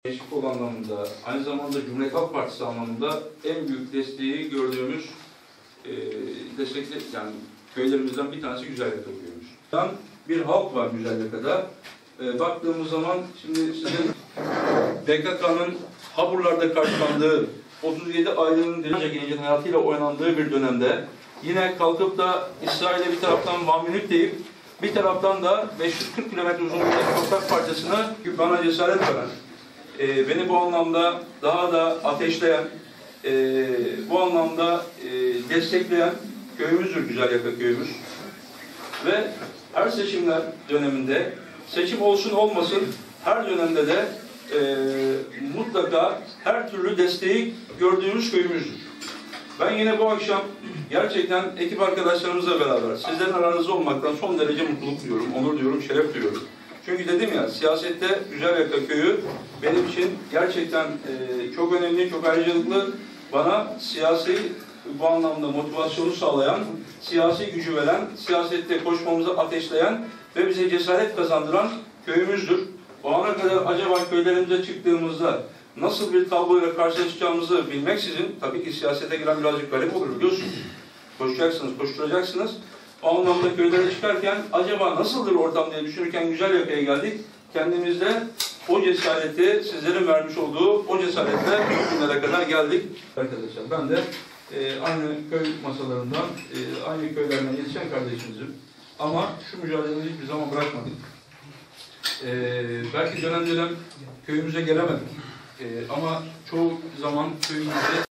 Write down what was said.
Gençlik Kolu anlamında, aynı zamanda Cumhuriyet Halk Partisi anlamında en büyük desteği gördüğümüz yani köylerimizden bir tanesi Güzelyaka köyümüz. Bir halk var Güzelyaka'da. Baktığımız zaman şimdi sizin PKK'nın Haburlar'da karşılandığı 37 ailenin gencin hayatıyla oynandığı bir dönemde yine kalkıp da İsrail'e bir taraftan vamilük deyip bir taraftan da 540 kilometre uzunluğundaki toprak parçasına bana cesaret veren, beni bu anlamda daha da ateşleyen, bu anlamda destekleyen köyümüzdür Güzelyaka köyümüz. Ve her seçimler döneminde, seçim olsun olmasın her dönemde de mutlaka her türlü desteği gördüğümüz köyümüzdür. Ben yine bu akşam gerçekten ekip arkadaşlarımızla beraber sizlerin aranızda olmaktan son derece mutluluk duyuyorum, onur duyuyorum, şeref duyuyorum. Çünkü dedim ya, siyasette Güzelyaka köyü benim için gerçekten çok önemli, çok ayrıcalıklı. Bana siyasi bu anlamda motivasyonu sağlayan, siyasi gücü veren, siyasette koşmamızı ateşleyen ve bize cesaret kazandıran köyümüzdür. O ana kadar acaba köylerimize çıktığımızda nasıl bir tabloyla karşılaşacağımızı bilmeksizin, tabii ki siyasete giren birazcık garip olur biliyorsunuz. Koşacaksınız, koşturacaksınız. O anlamda köylere çıkarken acaba nasıldır ortam diye düşünürken Güzelyaka'ya geldik. Kendimizde o cesareti, sizlerin vermiş olduğu o cesaretle bugünlere kadar geldik. Arkadaşlar ben de aynı köy masalarından, aynı köylerden yetişen kardeşimizim. Ama şu mücadeleyi hiçbir zaman bırakmadık. Belki dönem dönem köyümüze gelemedik. Ama çoğu zaman köyümüzde